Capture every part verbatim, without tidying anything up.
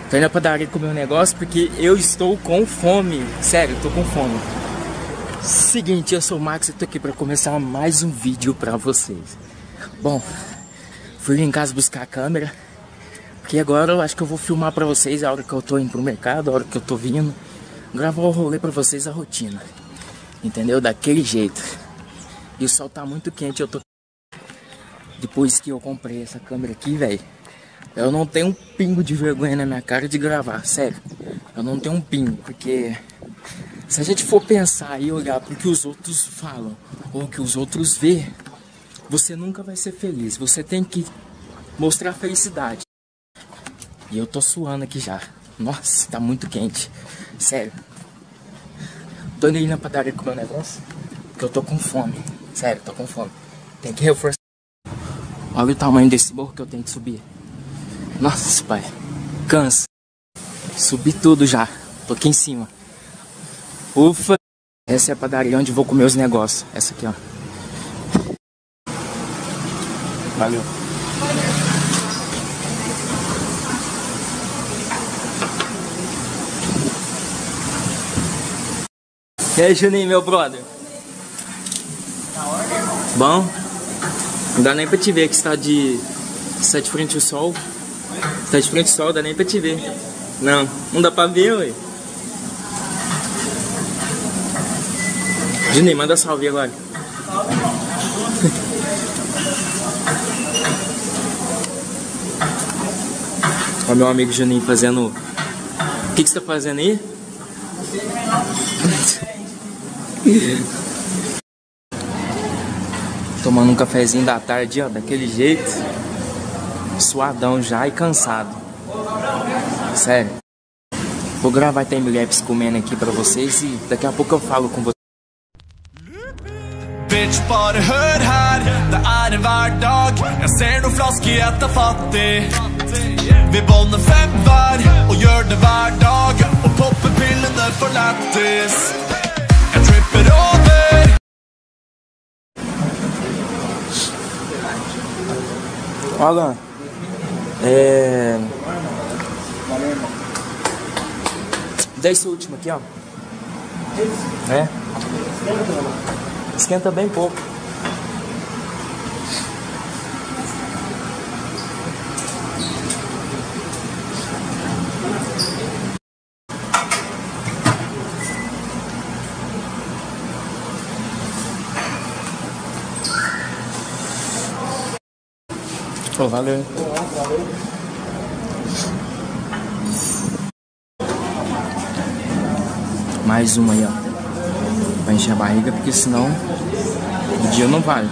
Tô indo na padaria comer um negócio porque eu estou com fome. Sério, eu tô com fome. Seguinte, eu sou o Max e tô aqui pra começar mais um vídeo pra vocês. Bom, fui em casa buscar a câmera, porque agora eu acho que eu vou filmar pra vocês a hora que eu tô indo pro mercado, a hora que eu tô vindo. Gravar o rolê pra vocês, a rotina. Entendeu? Daquele jeito. E o sol tá muito quente, eu tô... Depois que eu comprei essa câmera aqui, velho, eu não tenho um pingo de vergonha na minha cara de gravar, sério. Eu não tenho um pingo, porque se a gente for pensar e olhar pro que os outros falam ou o que os outros vê, você nunca vai ser feliz. Você tem que mostrar felicidade. E eu tô suando aqui já. Nossa, tá muito quente. Sério. Tô indo aí na padaria comer um negócio, porque eu tô com fome. Sério, tô com fome. Tem que reforçar. Olha o tamanho desse morro que eu tenho que subir. Nossa, pai. Cansa. Subi tudo já. Tô aqui em cima. Ufa. Essa é a padaria onde vou comer os negócios. Essa aqui, ó. Valeu. E aí, Juninho, meu brother? Bom? Não dá nem pra te ver que está de... Está de frente ao sol. Está de frente ao sol, não dá nem pra te ver. Não, não dá pra ver, ué. Juninho, manda salve agora. Olha meu amigo Juninho fazendo... O que que você tá fazendo aí? Tomando um cafezinho da tarde, ó, daquele jeito. Suadão já e cansado. Sério. Vou gravar timelapse comendo aqui pra vocês e daqui a pouco eu falo com vocês. Bitch, bare hør her, det er en hverdag. Jeg ser noen flasker etter fattig. Vi bånder fem hver og gjør det hver dag. Og popper pillene for lættis. Jeg tripper over. Olha, é... Dá esse último aqui, ó. É. Esquenta bem pouco. Oh, valeu. Mais uma aí, ó. Pra encher a barriga, porque senão o dia não vale.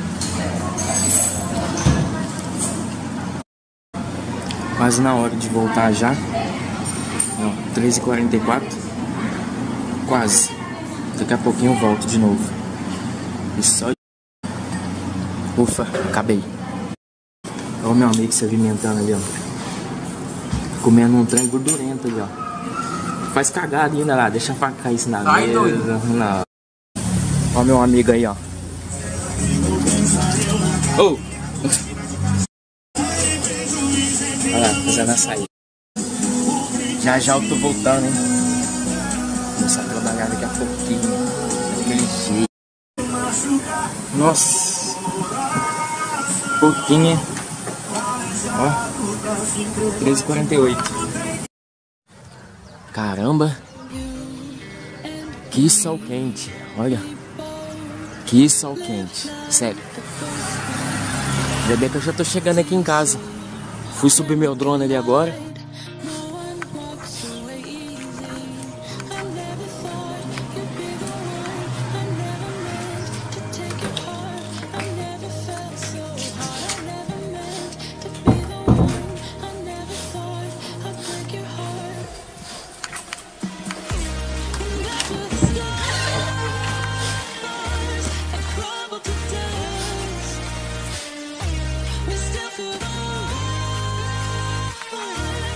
Quase na hora de voltar já. Ó, treze e quarenta e quatro. Quase. Daqui a pouquinho eu volto de novo. E só... Ufa, acabei. Olha o meu amigo se alimentando ali, ó. Comendo um trem gordurento ali, ó. Faz cagada ainda lá, deixa a faca cair isso na mesa. Não. Olha meu amigo aí, ó. Oh! Olha lá, fazendo açaí. Já já eu tô voltando, hein. Vou começar a trabalhar daqui a pouquinho. Daquele jeito. Nossa! Pouquinho, hein. Ó, treze e quarenta e oito. Caramba, que sol quente, olha, que sol quente, sério. Ainda bem que eu já tô chegando aqui em casa. Fui subir meu drone ali agora. We still feel the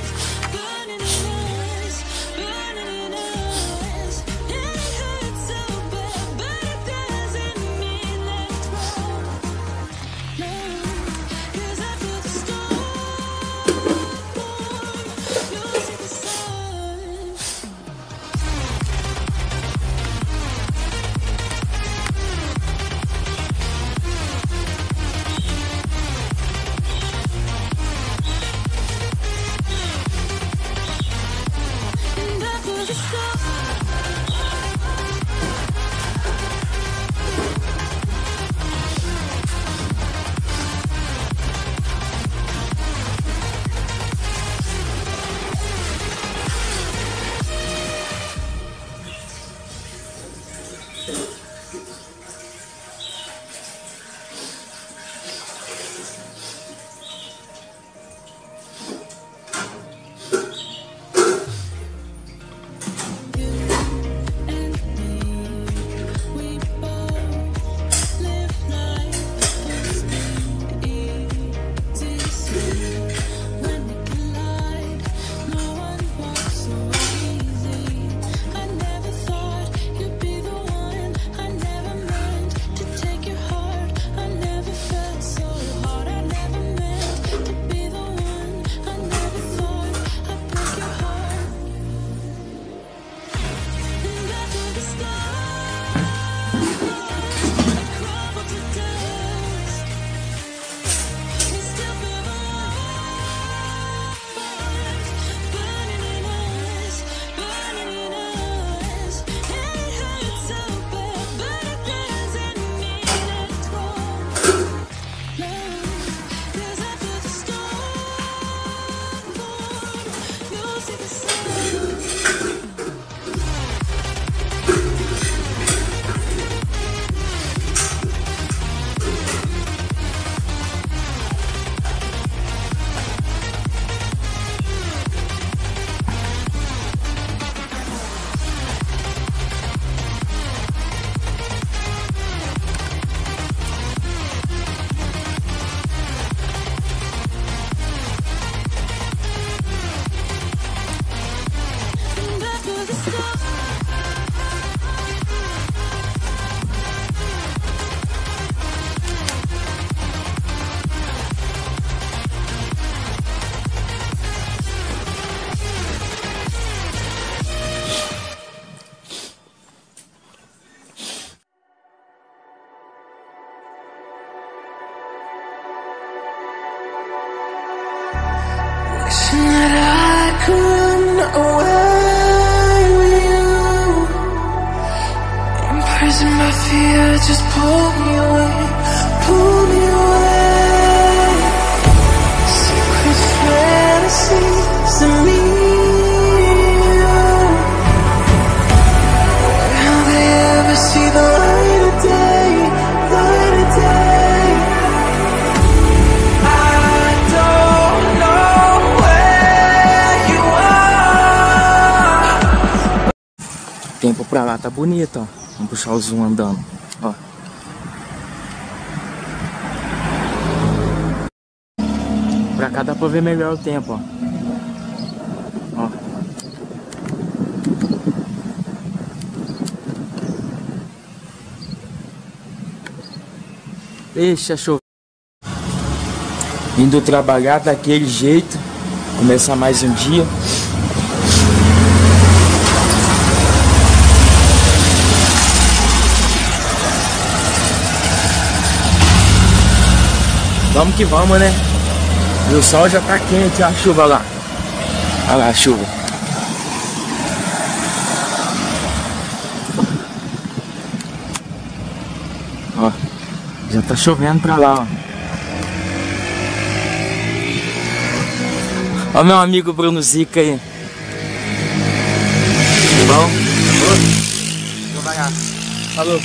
Wishing that I could run away with you. Imprisoned by fear, just pull me away, pull me away. Secret fantasies of me. Will they ever see the light of day, light of day? Tempo pra lá tá bonito, ó. Vamos puxar o zoom andando, ó. Pra cá dá pra ver melhor o tempo, ó. Ó. Deixa chover. Indo trabalhar daquele jeito. Começar mais um dia. Vamos que vamos, né? E o sol já tá quente, ó a chuva lá. Olha lá a chuva. Ó, já tá chovendo pra lá, ó. Ó meu amigo Bruno Zica aí. Tudo bom? Vou vai. Falou.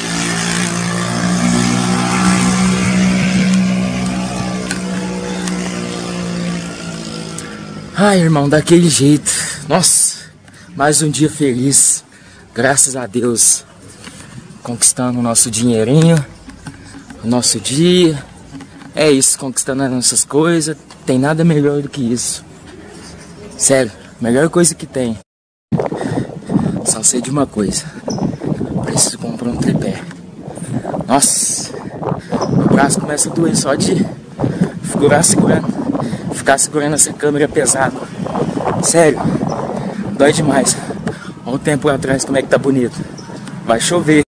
Ai, irmão, daquele jeito. Nossa, mais um dia feliz. Graças a Deus. Conquistando o nosso dinheirinho, o nosso dia. É isso, conquistando as nossas coisas. Tem nada melhor do que isso. Sério, melhor coisa que tem. Só sei de uma coisa. Preciso comprar um tripé. Nossa, o braço começa a doer só de figurar segurando. Ficar segurando essa câmera pesada. Sério, dói demais. Olha o tempo lá atrás como é que tá bonito. Vai chover.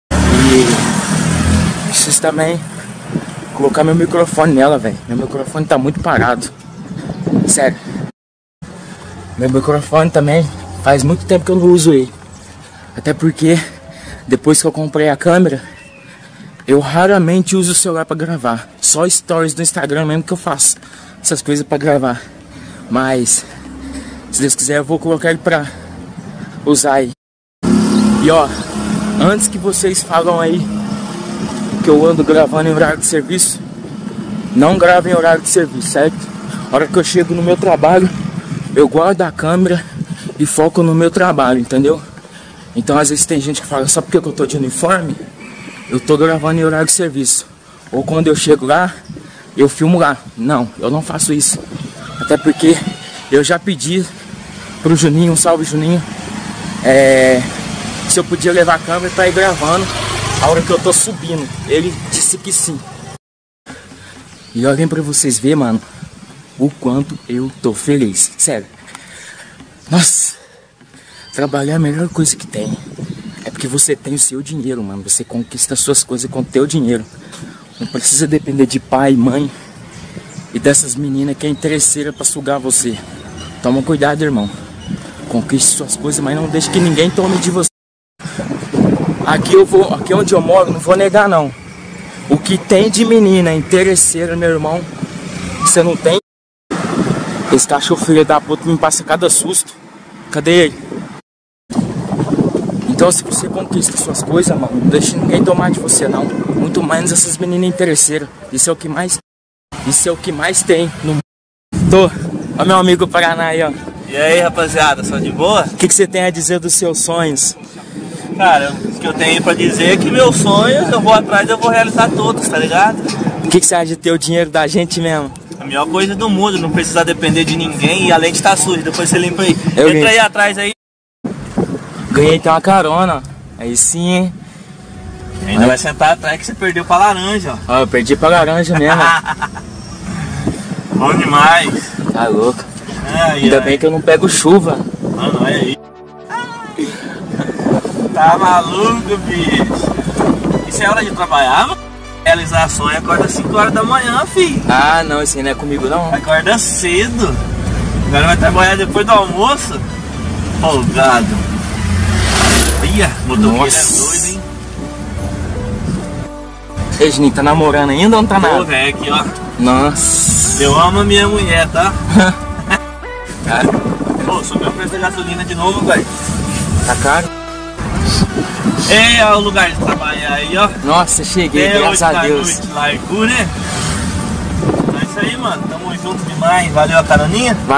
E preciso também colocar meu microfone nela, velho. Meu microfone tá muito parado. Sério. Meu microfone também Faz muito tempo que eu não uso ele. Até porque, depois que eu comprei a câmera, eu raramente uso o celular pra gravar. Só stories do Instagram mesmo que eu faço essas coisas pra gravar. Mas, se Deus quiser, eu vou colocar ele pra usar aí. E ó, antes que vocês falam aí que eu ando gravando em horário de serviço, não gravo em horário de serviço, certo? A hora que eu chego no meu trabalho, eu guardo a câmera e foco no meu trabalho, entendeu? Então às vezes tem gente que fala, só porque eu tô de uniforme, eu tô gravando em horário de serviço. Ou quando eu chego lá, eu filmo lá. Não, eu não faço isso. Até porque eu já pedi pro Juninho, um salve Juninho, é, se eu podia levar a câmera pra ir gravando a hora que eu tô subindo. Ele disse que sim. E olhem pra vocês verem, mano, o quanto eu tô feliz. Sério. Nossa, trabalhar é a melhor coisa que tem. É porque você tem o seu dinheiro, mano. Você conquista as suas coisas com o teu dinheiro. Não precisa depender de pai, mãe e dessas meninas que é interesseira pra sugar você. Toma cuidado, irmão. Conquiste suas coisas, mas não deixe que ninguém tome de você. Aqui eu vou, aqui onde eu moro, não vou negar não. O que tem de menina interesseira, meu irmão, você não tem. Esse cachorro filho da puta me passa cada susto. Cadê ele? Então se você conquista suas coisas, mano, não deixe ninguém tomar de você não. Muito menos essas meninas interesseiras. Isso é o que mais, isso é o que mais tem no mundo. Tô, ó meu amigo Paraná aí, ó. E aí, rapaziada, só de boa? O que, que você tem a dizer dos seus sonhos? Cara, o que eu tenho pra dizer é que meus sonhos, eu vou atrás, eu vou realizar todos, tá ligado? O que, que você acha de ter o dinheiro da gente mesmo? A melhor coisa do mundo, não precisar depender de ninguém e a lente tá suja, depois você limpa aí. Eu Entra limpo. aí atrás aí. Ganhei até uma carona, aí sim, hein? Ainda Ai. vai sentar atrás que você perdeu pra laranja, ó. Ó, eu perdi pra laranja mesmo. Bom demais. Tá louco. Ai, Ainda ai. bem que eu não pego chuva. Mano, olha aí. Tá maluco, bicho? Isso é hora de trabalhar, mano? Realizar sonho, acorda às cinco horas da manhã, filho. Ah, não, isso aí não é comigo não. Acorda cedo. Agora vai trabalhar depois do almoço. Folgado. Ia, motoqueiro é doido, hein? Ei, Juninho, tá namorando ainda ou não tá nada? Pô, velho, aqui, ó. Nossa. Eu amo a minha mulher, tá? Cara, Pô, subiu o preço da gasolina de novo, velho. tá caro? Ei, ó, o lugar de trabalhar aí, ó. Nossa, cheguei, É, graças hoje a tá Deus. noite, largou, né? Então é isso aí, mano. Tamo junto demais. Valeu a caroninha? Va-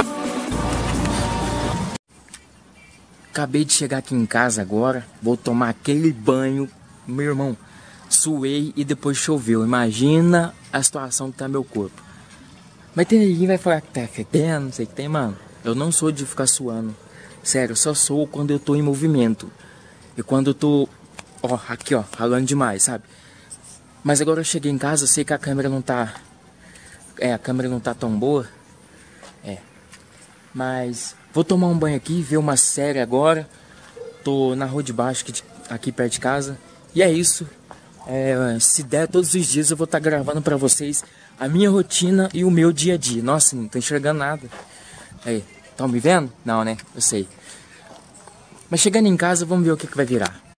Acabei de chegar aqui em casa agora. Vou tomar aquele banho. Meu irmão, suei e depois choveu. Imagina a situação que tá meu corpo. Mas tem ninguém vai falar que tá fedendo, não sei o que tem, mano. Eu não sou de ficar suando. Sério, eu só sou quando eu tô em movimento. E quando eu tô, ó, aqui ó, ralando demais, sabe? Mas agora eu cheguei em casa, eu sei que a câmera não tá... É, a câmera não tá tão boa. É. Mas vou tomar um banho aqui, ver uma série agora. Tô na rua de baixo, aqui, de, aqui perto de casa. E é isso. É, se der, todos os dias eu vou estar gravando pra vocês a minha rotina e o meu dia a dia. Nossa, não tô enxergando nada. Aí, estão me vendo? Não, né? Eu sei. Mas chegando em casa, vamos ver o que, que vai virar.